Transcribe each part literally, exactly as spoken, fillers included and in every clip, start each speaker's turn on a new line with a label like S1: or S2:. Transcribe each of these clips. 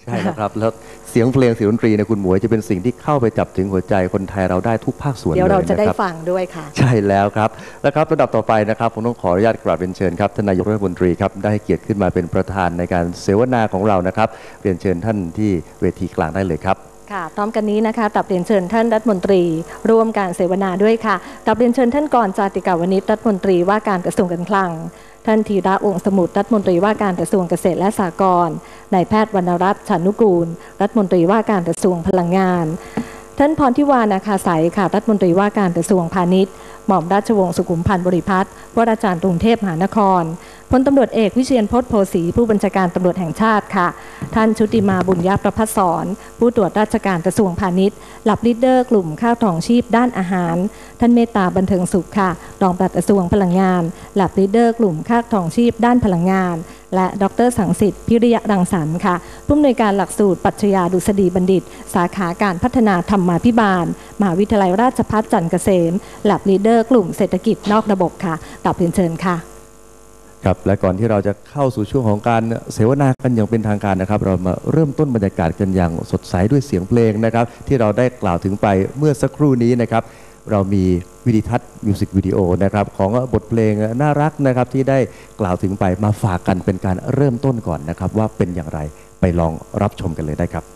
S1: ใช่แล้วครับแล้วเสียงเพลงเสียงดนตรีในคุณหมวยจะเป็นสิ่งที่เข้าไปจับถึงหัวใจคนไทยเราได้ทุกภาคส่วนเลยนะครับเดี๋ยวเราจะได้ฟังด้วยค่ะใช่แล้วครับแล้วครับระดับต่อไปนะครับผมต้องขออนุญาตกราบเรียนเชิญครับท่านนายกรัฐมนตรีครับได้ให้เกียรติขึ้นมาเป็นประธานในการเสวนาของเรานะครับเรียนเชิญท่านที่เวทีกลางได้เลยครับค่ะพร้อมกันนี้นะคะกราบเรียนเชิญท่านรัฐมนตรีร่วมการเสวนาด้วยค่ะกราบเรียนเชิญท่านกรจาติกาวนิชรัฐมนตรีว่าการกระทรวงการคลังท่านธีระวงศ์สมุทรรัฐมนตรีว่าการกระทรวงเกษตรและสหกรณ์นายแพทย์วรรณรัตน์ ฉานุกูลรัฐมนตรีว่าการกระทรวงพลังงานท่านพรทิวานาคาสายค่ะรัฐมนตรีว่าการกระทรวงพาณิชย์หม่อมราชวงศ์สุขุมพันธ์บริพัตรวราจารย์กรุงเทพมหานครพลตำรวจเอกวิเชียรพจน์โพสีผู้บัญชาการตำรวจแห่งชาติค่ะท่านชุติมาบุญญประภัสสรผู้ตรวจราชการกระทรวงพาณิชย์หลับลีดเดอร์กลุ่มข้าวทองชีพด้านอาหารท่านเมตตาบันเทิงสุขค่ะรองปลัดกระทรวงพลังงานหลับลีดเดอร์กลุ่มข้าวทองชีพด้านพลังงานและดรสังสิทธิ์พิริยะรังสรรค์ค่ะผู้อำนวยการหลักสูตรปรัชญาดุษฎีบัณฑิตสาขาการพัฒนาธรรมาภิบาลมหาวิทยาลัยราชภัฏจันทร์เกษมหลับลีดเดอร์กลุ่มเศรษฐกิจนอกระบบค่ะกราบเรียนเชิญค่ะครับและก่อนที่เราจะเข้าสู่ช่วงของการเสวนากันอย่างเป็นทางการนะครับเรามาเริ่มต้นบรรยากาศกันอย่างสดใสด้วยเสียงเพลงนะครับที่เราได้กล่าวถึงไปเมื่อสักครู่นี้นะครับเรามีวิดีทัศน์มิวสิกวิดีโอนะครับของบทเพลงน่ารักนะครับที่ได้กล่าวถึงไปมาฝากกันเป็นการเริ่มต้นก่อนนะครับว่าเป็นอย่างไรไปลองรับชมกันเลยได้ครับ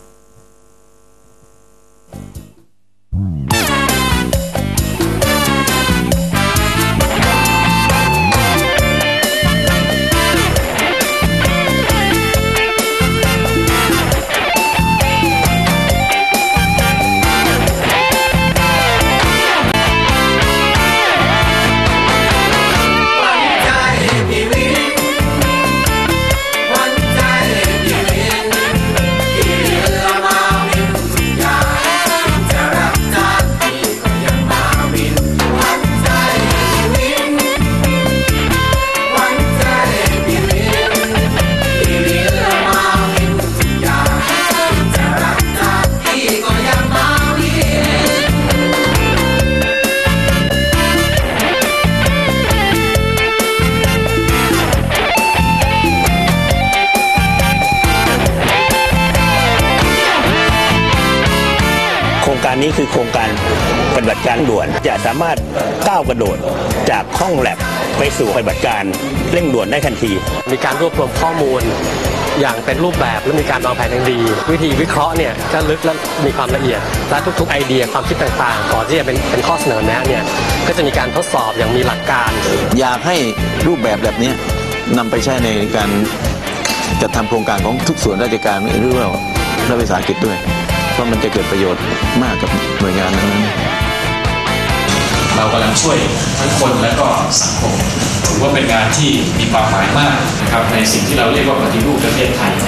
S2: นี่คือโครงการปฏิบัติการด่วนจะสามารถก้าวกระโดดจากห้องแลบไปสู่ปฏิบัติการเร่งด่วนได้ทันที
S3: มีการรวบรวมข้อมูลอย่างเป็นรูปแบบและมีการวางแผนอย่างดีวิธีวิเคราะห์เนี่ยก็ลึกและมีความละเอียดและทุกๆไอเดียความคิดต่างๆก่อนที่จะเป็นเป็นข้อเสนอแนะเนี่ยก็จะมีการทดสอบอย่างมีหลักการ
S4: อยากให้รูปแบบแบบนี้นำไปใช้ในการจัดทำโครงการของทุกส่วนราชการหรือว่ารัฐวิสาหกิจด้วยเพราะมันจะเกิดประโยชน์มากกับหน่วยงานนั้น
S5: เรากำลังช่วยทั้งคนและก็สังคมถือว่าเป็นงานที่มีความหมายมากนะครับในสิ่งที่เราเรียกว่าปฏิรูปประเทศไทย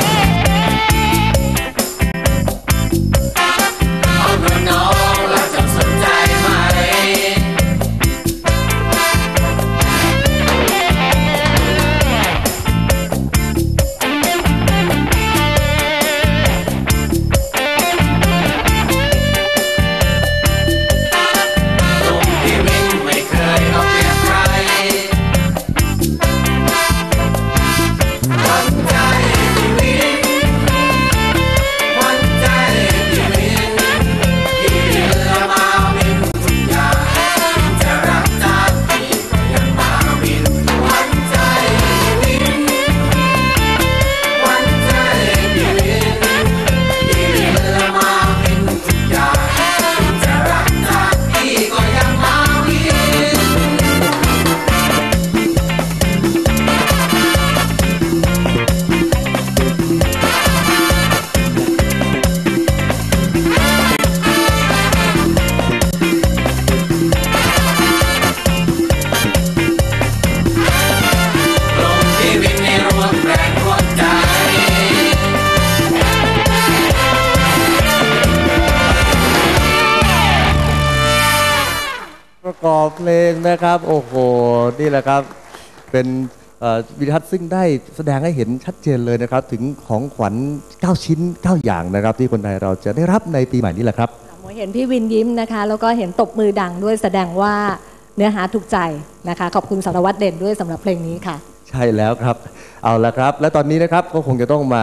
S1: ประกอบเพลงนะครับโอ้โหนี่แหละครับเป็นวิดีทัศน์ซึ่งได้แสดงให้เห็นชัดเจนเลยนะครับถึงของขวัญเก้าชิ้นเก้าอย่างนะครับที่คนไทยเราจะได้รับในปีใหม่นี้แหละครับ
S6: ผมเห็นพี่วินยิ้มนะคะแล้วก็เห็นตบมือดังด้วยแสดงว่าเนื้อหาถูกใจนะคะขอบคุณสารวัตรเด่นด้วยสำหรับเพลงนี้ค่ะ
S1: ใช่แล้วครับเอาละครับและตอนนี้นะครับก็คงจะต้องมา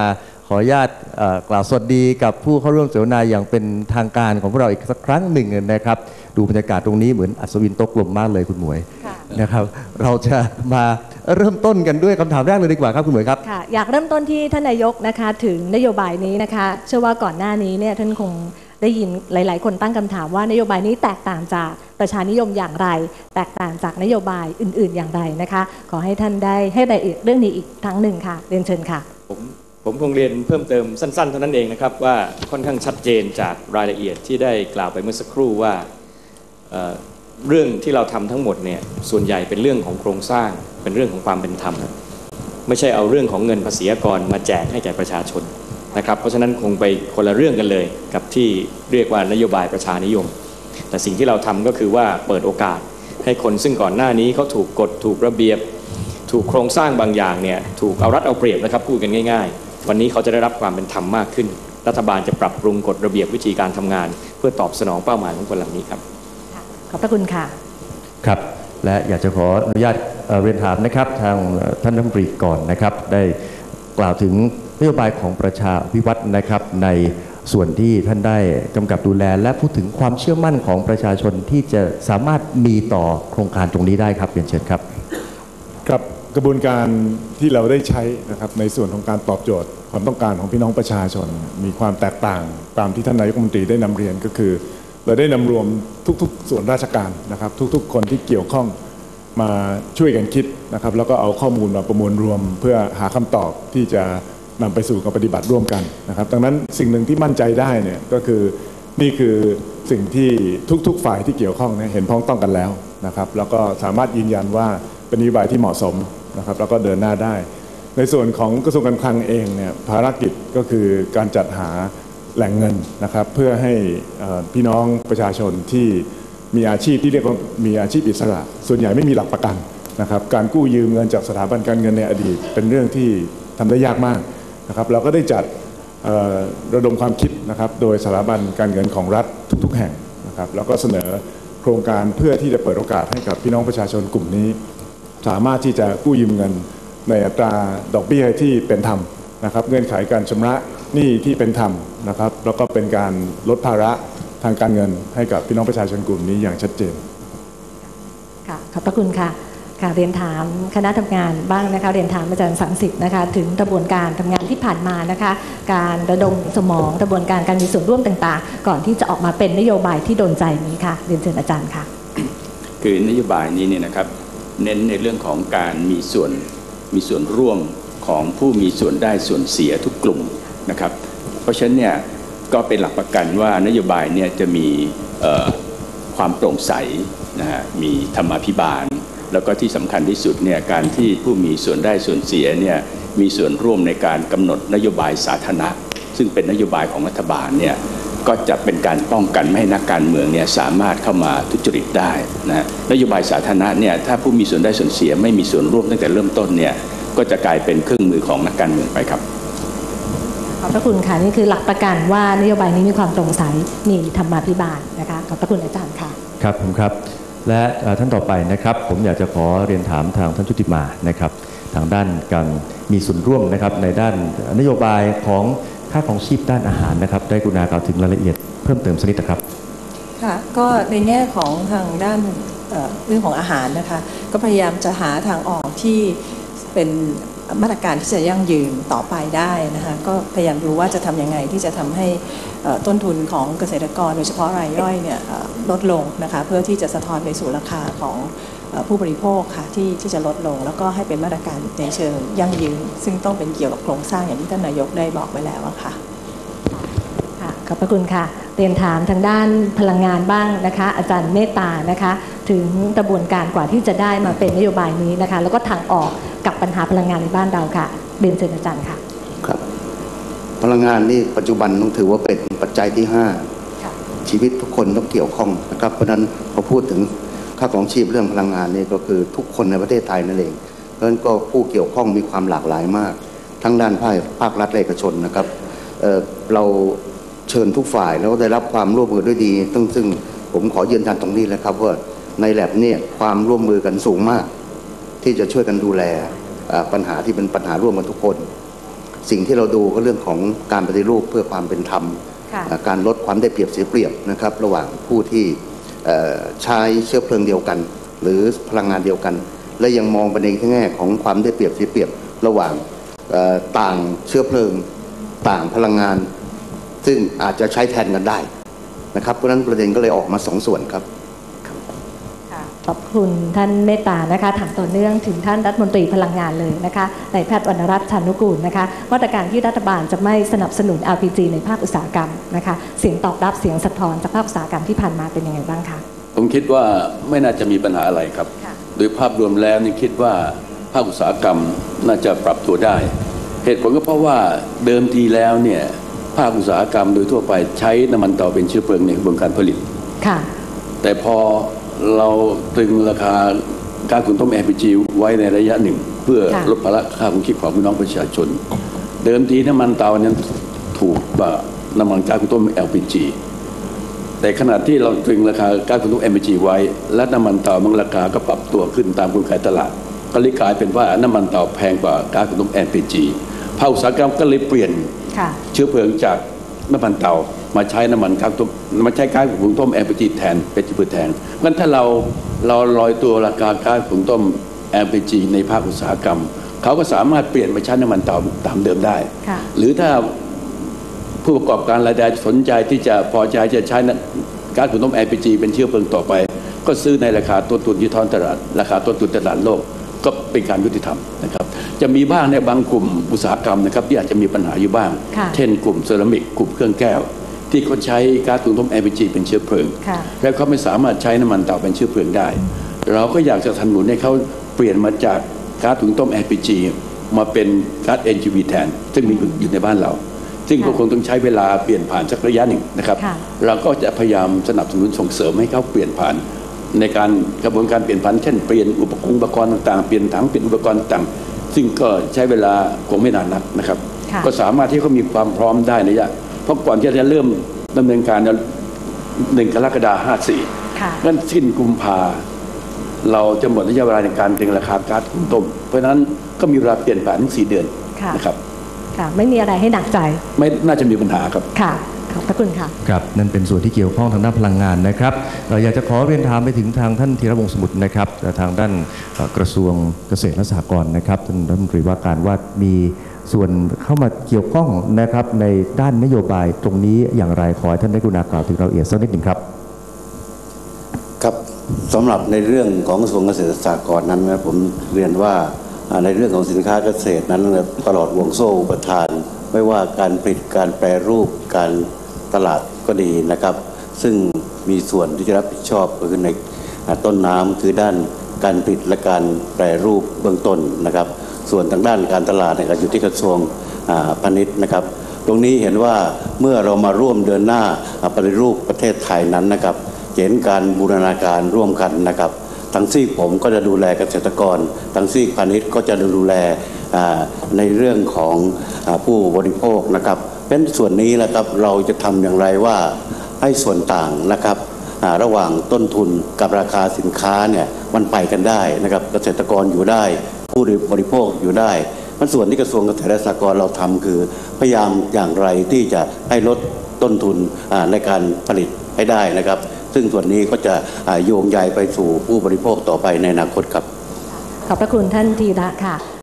S1: ขออนุญาตกล่าวสวัสดีกับผู้เข้าร่วมเสวนาอย่างเป็นทางการของพวกเราอีกสักครั้งหนึ่งนะครับดูบรรยากาศตรงนี้เหมือนอัศวินโต๊ะกลมมากเลยคุณหมวยนะครับเราจะมาเริ่มต้นกันด้วยคำถามแรกเลยดีกว่าครับคุณหมวยครับ
S6: ค่ะอยากเริ่มต้นที่ท่านนายกนะคะถึงนโยบายนี้นะคะเชื่อว่าก่อนหน้านี้เนี่ยท่านคงได้ยินหลายๆคนตั้งคำถามว่านโยบายนี้แตกต่างจากประชานิยมอย่างไรแตกต่างจากนโยบายอื่นๆอย่างไรนะคะขอให้ท่านได้ให้รายละเอียดเรื่องนี้อีกครั้งหนึ่งค่ะเรียนเชิญค่ะ
S5: ผมผมคงเรียนเพิ่มเติมสั้นๆเท่านั้นเองนะครับว่าค่อนข้างชัดเจนจากรายละเอียดที่ได้กล่าวไปเมื่อสักครู่ว่าเอ่อเรื่องที่เราทำทั้งหมดเนี่ยส่วนใหญ่เป็นเรื่องของโครงสร้างเป็นเรื่องของความเป็นธรรมไม่ใช่เอาเรื่องของเงินภาษีอากรมาแจกให้แก่ประชาชนนะครับเพราะฉะนั้นคงไปคนละเรื่องกันเลยกับที่เรียกว่านโยบายประชานิยมแต่สิ่งที่เราทำก็คือว่าเปิดโอกาสให้คนซึ่งก่อนหน้านี้เขาถูกกฎถูกระเบียบถูกโครงสร้างบางอย่างเนี่ยถูกเอารัดเอาเปรียบนะครับพูดกันง่ายๆวันนี้เขาจะได้รับความเป็นธรรมมากขึ้นรัฐบาลจะปรับปรุงกฎระเบียบวิธีการทำงานเพื่อตอบสนองเป้าหมายของคนเหล่านี้ครับ
S6: ขอบพระคุณค่ะ
S1: ครับและอยากจะขออนุญาตเรียนถามนะครับทางท่านรัฐมนตรีก่อนนะครับได้กล่าวถึงนโยบายของประชาวิวัฒน์นะครับในส่วนที่ท่านได้กำกับดูแลและพูดถึงความเชื่อมั่นของประชาชนที่จะสามารถมีต่อโครงการตรงนี้ได้ครับเรียนเชิญครับ
S7: ครับกระบวนการที่เราได้ใช้นะครับในส่วนของการตอบโจทย์ความต้องการของพี่น้องประชาชนมีความแตกต่างตามที่ท่านนายกรัฐมนตรีได้นำเรียนก็คือเราได้นำรวมทุกๆส่วนราชการนะครับทุกๆคนที่เกี่ยวข้องมาช่วยกันคิดนะครับแล้วก็เอาข้อมูลมาประมวลรวมเพื่อหาคำตอบที่จะนำไปสู่การปฏิบัติร่วมกันนะครับดังนั้นสิ่งหนึ่งที่มั่นใจได้เนี่ยก็คือนี่คือสิ่งที่ทุกๆฝ่ายที่เกี่ยวข้องเนี่ยเห็นพ้องต้องกันแล้วนะครับแล้วก็สามารถยืนยันว่าเป็นนโยบายที่เหมาะสมนะครับแล้วก็เดินหน้าได้ในส่วนของกระทรวงการคลังเองเนี่ยภารกิจก็คือการจัดหาแหล่งเงินนะครับเพื่อให้พี่น้องประชาชนที่มีอาชีพที่เรียกว่ามีอาชีพอิสระส่วนใหญ่ไม่มีหลักประกันนะครับการกู้ยืมเงินจากสถาบันการเงินในอดีตเป็นเรื่องที่ทำได้ยากมากนะครับเราก็ได้จัดระดมความคิดนะครับโดยสถาบันการเงินของรัฐทุกๆแห่งนะครับแล้วก็เสนอโครงการเพื่อที่จะเปิดโอกาสให้กับพี่น้องประชาชนกลุ่มนี้สามารถที่จะกู้ยืมเงินในอัตราดอกเบี้ยที่เป็นธรรมนะครับเงื่อนไขการชำระหนี้ที่เป็นธรรมนะครับแล้วก็เป็นการลดภาระทางการเงินให้กับพี่น้องประชาชนกลุ่มนี้อย่างชัดเจน
S6: ค่ะขอบพระคุณค่ะค่ะเรียนถามคณะทำงานบ้างนะคะเรียนถามอาจารย์สังสิทธิ์นะคะถึงกระบวนการทำงานที่ผ่านมานะคะการระดมสมองกระบวนการการมีส่วนร่วมต่างๆก่อนที่จะออกมาเป็นนโยบายที่โดนใจนี้ค่ะเรียนเชิญอาจารย์ค่ะ
S2: คือนโยบายนี้เนี่ยนะครับเน้นในเรื่องของการมีส่วนมีส่วนร่วมของผู้มีส่วนได้ส่วนเสียทุกกลุ่มนะครับเพราะฉะนั้นเนี่ยก็เป็นหลักประกันว่านโยบายเนี่ยจะมีความโปร่งใสนะฮะมีธรรมาภิบาลแล้วก็ที่สำคัญที่สุดเนี่ยการที่ผู้มีส่วนได้ส่วนเสียเนี่ยมีส่วนร่วมในการกำหนดนโยบายสาธารณะซึ่งเป็นนโยบายของรัฐบาลเนี่ยก็จะเป็นการป้องกันไม่ให้นักการเมืองเนี่ยสามารถเข้ามาทุจริตได้นะนโยบายสาธารณะเนี่ยถ้าผู้มีส่วนได้ส่วนเสียไม่มีส่วนร่วมตั้งแต่เริ่มต้นเนี่ยก็จะกลายเป็นเครื่องมือของนักการเมืองไปครับ
S6: ขอบพระคุณค่ะนี่คือหลักประกันว่านโยบายนี้มีความโปร่งใสมีธรรมาภิบาลนะคะขอบพระคุณอาจารย์ค่ะ
S1: ครับผมครับและท่านต่อไปนะครับผมอยากจะขอเรียนถามทางท่านชุติมานะครับทางด้านการมีส่วนร่วมนะครับในด้านนโยบายของค่าของชีพด้านอาหารนะครับได้กรุณากล่าวถึงรายละเอียดเพิ่มเติมสักนิดนะครับ
S8: ค่ะก็ในแง่ของทางด้านเรื่องของอาหารนะคะก็พยายามจะหาทางออกที่เป็นมาตรการที่จะยั่งยืนต่อไปได้นะคะก็พยายามดูว่าจะทำยังไงที่จะทำให้ต้นทุนของเกษตรกรโดยเฉพาะรายย่อยเนี่ยลดลงนะคะเพื่อที่จะสะท้อนไปสู่ราคาของผู้บริโภคค่ะที่ที่จะลดลงแล้วก็ให้เป็นมาตรการในเชิงยั่งยืนซึ่งต้องเป็นเกี่ยวกับโครงสร้างอย่างที่ท่านนายกได้บอกไว้แล้วค่ะ
S6: ค่ะขอบพระคุณค่ะเรียนถามทางด้านพลังงานบ้างนะคะอาจารย์เมตตานะคะถึงกระบวนการกว่าที่จะได้มาเป็นนโยบายนี้นะคะแล้วก็ทางออกกับปัญหาพลังงานในบ้านเราค่ะเรียนเชิญอาจารย์ค่ะ
S9: ครับพลังงานนี่ปัจจุบันต้องถือว่าเป็นปัจจัยที่ห้าชีวิตทุกคนต้องเกี่ยวข้องนะครับเพราะฉะนั้นพอพูดถึงค่าครองชีพเรื่องพลังงานนี่ก็คือทุกคนในประเทศไทยนั่นเองเพราะฉะนั้นก็ผู้เกี่ยวข้องมีความหลากหลายมากทั้งด้านภาคภาครัฐและเอกชนนะครับ เอ่อ เราเชิญทุกฝ่ายแล้วก็ได้รับความร่วมมือด้วยดีซึ่งซึ่งผมขอยืนยันตรงนี้เลยครับว่าในแลบเนี่ยความร่วมมือกันสูงมากที่จะช่วยกันดูแลปัญหาที่เป็นปัญหาร่วมกันทุกคนสิ่งที่เราดูก็เรื่องของการปฏิรูปเพื่อความเป็นธรรมการลดความได้เปรียบเสียเปรียบนะครับระหว่างผู้ที่ใช้เชื้อเพลิงเดียวกันหรือพลังงานเดียวกันและยังมองไปในแง่ของความได้เปรียบเสียเปรียบระหว่างต่างเชื้อเพลิงต่างพลังงานซึ่งอาจจะใช้แทนกันได้นะครับเพราะฉะนั้นประเด็นก็เลยออกมาสองส่วนครับ
S6: ขอบคุณท่านเมตตานะคะถามต่อเนื่องถึงท่านรัฐมนตรีพลังงานเลยนะคะนายแพทย์วรรณรัตน์ ชานุกูลนะคะมาตรการที่รัฐบาลจะไม่สนับสนุน แอล พี จี ในภาคอุตสาหกรรมนะคะเสียงตอบรับเสียงสะท้อนจากภาคอุตสาหกรรมที่ผ่านมาเป็นยังไงบ้างคะ
S10: ผมคิดว่าไม่น่าจะมีปัญหาอะไรครับโดยภาพรวมแล้วนี่คิดว่าภาคอุตสาหกรรมน่าจะปรับตัวได้เหตุผลก็เพราะว่าเดิมทีแล้วเนี่ยภาคอุตสาหกรรมโดยทั่วไปใช้น้ำมันเตาเป็นเชื้อเพลิงในกระบวนการผลิตค่ะแต่พอเราตรึงราคาก๊าซหุงต้ม แอล พี จี ไว้ในระยะหนึ่งเพื่อลดภาระค่าครองชีพของพี่น้องประชาชนเดิมทีน้ำมันเตานั้นถูกกว่าน้ำมันก๊าซหุงต้ม แอล พี จี แต่ขณะที่เราตรึงราคาก๊าซหุงต้ม แอล พี จี ไว้และน้ำมันเตามันราคาก็ปรับตัวขึ้นตามกลไกตลาดก็เลยกลายเป็นว่าน้ำมันเตาแพงกว่าก๊าซหุงต้ม แอล พี จี ภาคอุตสาหกรรมก็เลยเปลี่ยนเชื้อเพลิงจากน้ำมันเตามาใช้น้ำมันก๊าซต้มมาใช้ก๊าซหุงต้ม แอล พี จี แทนเป็นเชื้อเพลิงแทนงั้นถ้าเราเราลอยตัวราคาก๊าซหุงต้ม แอล พี จี ในภาคอุตสาหกรรมเขาก็สามารถเปลี่ยนมาใช้น้ำมันเตาตามเดิมได้หรือถ้าผู้ประกอบการรายใดสนใจที่จะพอใจจะใช้ก๊าซหุงต้ม แอล พี จี เป็นเชื้อเพลิงต่อไปก็ซื้อในราคาต้นทุนที่ท้องตลาดราคาต้นทุนตลาดโลกก็เป็นการยุติธรรมนะครับจะมีบ้างในบางกลุ่มอุตสาหกรรมนะครับที่อาจจะมีปัญหาอยู่บ้างเช่นกลุ่มเซรามิกกลุ่มเครื่องแก้วที่เขาใช้ก๊าซหุงต้ม แอล พี จี เป็นเชื้อเพลิงแล้วเขาไม่สามารถใช้น้ำมันเตาเป็นเชื้อเพลิงได้เราก็อยากจะสนับสนุนให้เขาเปลี่ยนมาจากก๊าซหุงต้ม แอล พี จี มาเป็นก๊าซ เอ็น จี วี แทนซึ่งมีอยู่ในบ้านเราซึ่งก็คงต้องใช้เวลาเปลี่ยนผ่านสักระยะหนึ่งนะครับเราก็จะพยายามสนับสนุนส่งเสริมให้เขาเปลี่ยนผ่านในการกระบวนการเปลี่ยนผ่านเช่นเปลี่ยนอุปกรณ์อุปกรณ์ต่างๆเปลี่ยนถังเปลี่ยนอุปกรณ์ต่างๆซึ่งก็ใช้เวลาคงไม่นานนักนะครับก็สามารถที่เขามีความพร้อมได้ในระยะเพราะก่อนที่จะเริ่มดำเนินการหนึ่งกรกฎาคมห้าสี่นั่นสิ้นกุมภาเราจะหมดระยะเวลาในการตรึงราคาก๊าซหุงต้มเพราะฉะนั้นก็มีเวลาเปลี่ยนผ่านถึงสี่เดือนนะครับ
S6: ค่ะไม่มีอะไรให้หนักใจ
S10: ไม่น่าจะมีปัญหาครับ
S6: ค่ะขอบพระคุณค่ะ
S1: ครับนั่นเป็นส่วนที่เกี่ยวข้องทางด้านพลังงานนะครับเราอยากจะขอเรียนถามไปถึงทางท่านธีรวงศ์สมุทรนะครับทางด้านกระทรวงเกษตรและสหกรณ์นะครับท่านรัฐมนตรีว่าการว่ามีส่วนเข้ามาเกี่ยวข้องนะครับในด้านนโยบายตรงนี้อย่างไรขอให้ท่านได้กรุณากล่าวถึงรายละเอียดสักนิดหนึ่งครับ
S11: ครับสำหรับในเรื่องของกระทรวงเกษตรและสหกรณ์นั้นนะผมเรียนว่าในเรื่องของสินค้าเกษตรนั้นตลอดวงโซ่อุปทานไม่ว่าการผลิตการแปรรูปการตลาดก็ดีนะครับซึ่งมีส่วนที่จะรับผิดชอบก็คือในต้นน้ำคือด้านการผลิตและการแปรรูปเบื้องต้นนะครับส่วนทางด้านการตลาดเนี่ยอยู่ที่กระทรวงพาณิชย์นะครับตรงนี้เห็นว่าเมื่อเรามาร่วมเดินหน้าปฏิรูปประเทศไทยนั้นนะครับเห็นการบูรณาการร่วมกันนะครับทั้งซีกผมก็จะดูแลเกษตรกรทั้งซีกพาณิชย์ก็จะดูแลในเรื่องของผู้บริโภคนะครับเป็นส่วนนี้นะครับเราจะทำอย่างไรว่าให้ส่วนต่างนะครับระหว่างต้นทุนกับราคาสินค้าเนี่ยมันไปกันได้นะครับเกษตรกรอยู่ได้ผู้บริโภคอยู่ได้มันส่วนที่กระทรวงเกษตรและสหกรณ์เราทำคือพยายามอย่างไรที่จะให้ลดต้นทุนในการผลิตให้ได้นะครับซึ่งส่วนนี้ก็จะโยงใยไปสู่ผู้บริโภคต่อไปในอนาคตครับ
S6: ขอบพระคุณท่านธีระค่ะ